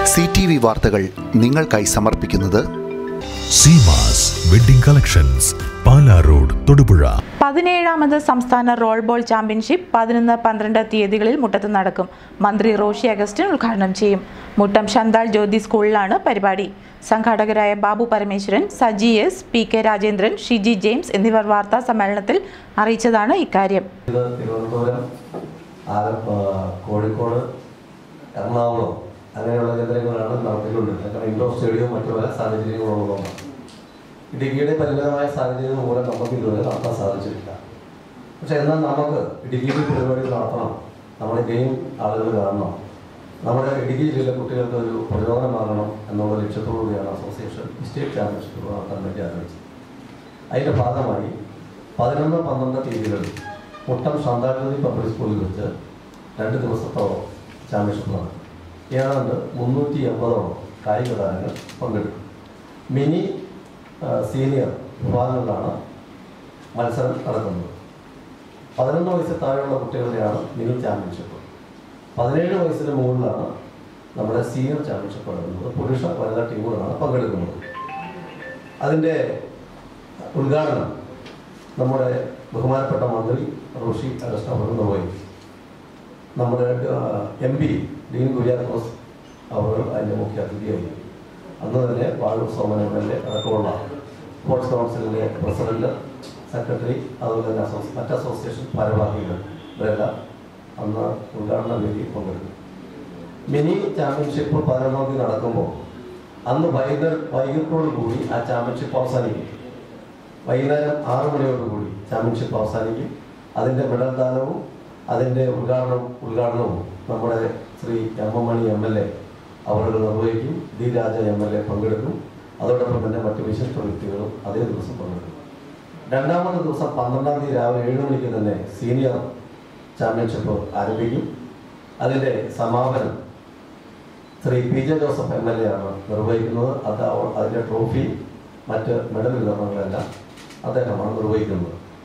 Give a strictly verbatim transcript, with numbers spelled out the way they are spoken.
C T V വാർത്തകൾ നിങ്ങൾക്കായി സമർപ്പിക്കുന്നത് Seemas wedding collections, Pala road, Thodupuzha. പതിനേഴാമത് സംസ്ഥാന റോൾ ബോൾ ചാമ്പ്യൻഷിപ്പ് പതിനൊന്ന് പന്ത്രണ്ട് തീയതികളിൽ മുട്ടത്ത് നടക്കും. മന്ത്രി റോഷി അഗസ്റ്റിൻ ഉദ്ഘാടനം ചെയ്യും. മുട്ടം ശന്താൾ ജ്യോതി സ്കൂളിലാണ് പരിപാടി. സംഘാടകരായ Babu Parameswaran, Saji S, P K Rajendran, Shiji James എന്നിവർ വാർത്താ സമ്മേളനത്തിൽ അറിയിച്ചതാണ് ഇക്കാര്യം. തിരുവനന്തപുരം, കോഴിക്കോട്, എറണാകുളം അങ്ങനെയുള്ള കേന്ദ്രങ്ങളാണ് നടത്തിക്കൊണ്ടിരുന്നത്. കാരണം ഇൻഡോർ സ്റ്റേഡിയവും മറ്റു പല സാഹചര്യങ്ങളുള്ളതാണ്. ഇടുക്കിയുടെ പരിമിതമായ സാഹചര്യം മൂലം നമുക്ക് ഇതുവരെ നടത്താൻ സാധിച്ചിട്ടില്ല. പക്ഷെ എന്നാൽ നമുക്ക് ഇടുക്കിയിൽ പരിപാടി നടത്തണം, നമ്മുടെ ഗെയിം ആളുകൾ കാണണം, നമ്മുടെ ഇടുക്കി ജില്ലയിലെ കുട്ടികൾക്ക് ഒരു പ്രചോദനമാകണം എന്നുള്ള ലക്ഷ്യത്തോടുകൂടിയാണ് അസോസിയേഷൻ സ്റ്റേറ്റ് ചാമ്പ്യൻഷിപ്പ് നടത്താൻ വേണ്ടി ആരംഭിച്ചത്. അതിൻ്റെ ഭാഗമായി പതിനൊന്ന് പന്ത്രണ്ട് തീയതികളിൽ മുട്ടം ശാന്താജ്യോതി പബ്ലിക് സ്കൂളിൽ വെച്ച് രണ്ട് ദിവസത്തോളം ചാമ്പ്യൻഷിപ്പ് നടക്കും. ഏതാണ്ട് മുന്നൂറ്റി എൺപതോളം കായിക താരങ്ങൾ പങ്കെടുക്കും. മിനി സീനിയർ വിഭാഗങ്ങളിലാണ് മത്സരം നടക്കുന്നത്. പതിനൊന്ന് വയസ്സിൽ താഴെയുള്ള കുട്ടികളുടെയാണ് മിനി ചാമ്പ്യൻഷിപ്പ്. പതിനേഴ് വയസ്സിന് മുകളിലാണ് നമ്മുടെ സീനിയർ ചാമ്പ്യൻഷിപ്പ് നടക്കുന്നത്. പുരുഷ വനിതാ ടീമുകളാണ് പങ്കെടുക്കുന്നത്. അതിൻ്റെ ഉദ്ഘാടനം നമ്മുടെ ബഹുമാനപ്പെട്ട മന്ത്രി റോഷി അഗസ്റ്റിൻ അവർ നിർവഹിക്കും. നമ്മുടെ എം പി ഡീൻ കുര്യാക്കോസ് അവർ അതിൻ്റെ മുഖ്യ അതിഥിയായിരിക്കും. അന്ന് തന്നെ Vazhoor Soman M L A അടക്കമുള്ള സ്പോർട്സ് കൗൺസിലിൻ്റെ പ്രസിഡന്റ്, സെക്രട്ടറി, അതുപോലെ തന്നെ അസോസി മറ്റ് അസോസിയേഷൻ ഭാരവാഹികൾ ഇവരെല്ലാം അന്ന് ഉദ്ഘാടന വേദിയിൽ പങ്കെടുക്കും. മിനി ചാമ്പ്യൻഷിപ്പ് പതിനൊന്നാം തീയതി നടക്കുമ്പോൾ അന്ന് വൈകുന്നേര വൈകിട്ടോടു കൂടി ആ ചാമ്പ്യൻഷിപ്പ് അവസാനിക്കും. വൈകുന്നേരം ആറ് മണിയോടുകൂടി ചാമ്പ്യൻഷിപ്പ് അവസാനിക്കും. അതിൻ്റെ മെഡൽ ദാനവും അതിൻ്റെ ഉദ്ഘാടനം ഉദ്ഘാടനവും നമ്മുടെ Shri M M Mani MLA L എ അവർ നിർവഹിക്കും. ഡി രാജ എം എൽ എ പങ്കെടുക്കും. അതോടൊപ്പം തന്നെ മറ്റ് വിശിഷ്ട വ്യക്തികളും അതേ ദിവസം പങ്കെടുക്കും. രണ്ടാമത്തെ ദിവസം പന്ത്രണ്ടാം തീയതി രാവിലെ ഏഴ് മണിക്ക് തന്നെ സീനിയർ ചാമ്പ്യൻഷിപ്പ് ആരംഭിക്കും. അതിൻ്റെ സമാപനം Shri P J Joseph MLA L എ ആണ് നിർവഹിക്കുന്നത്. അത് അതിൻ്റെ ട്രോഫി, മറ്റ് മെഡൽ വിതരണങ്ങളെല്ലാം അദ്ദേഹമാണ് നിർവഹിക്കുന്നത്.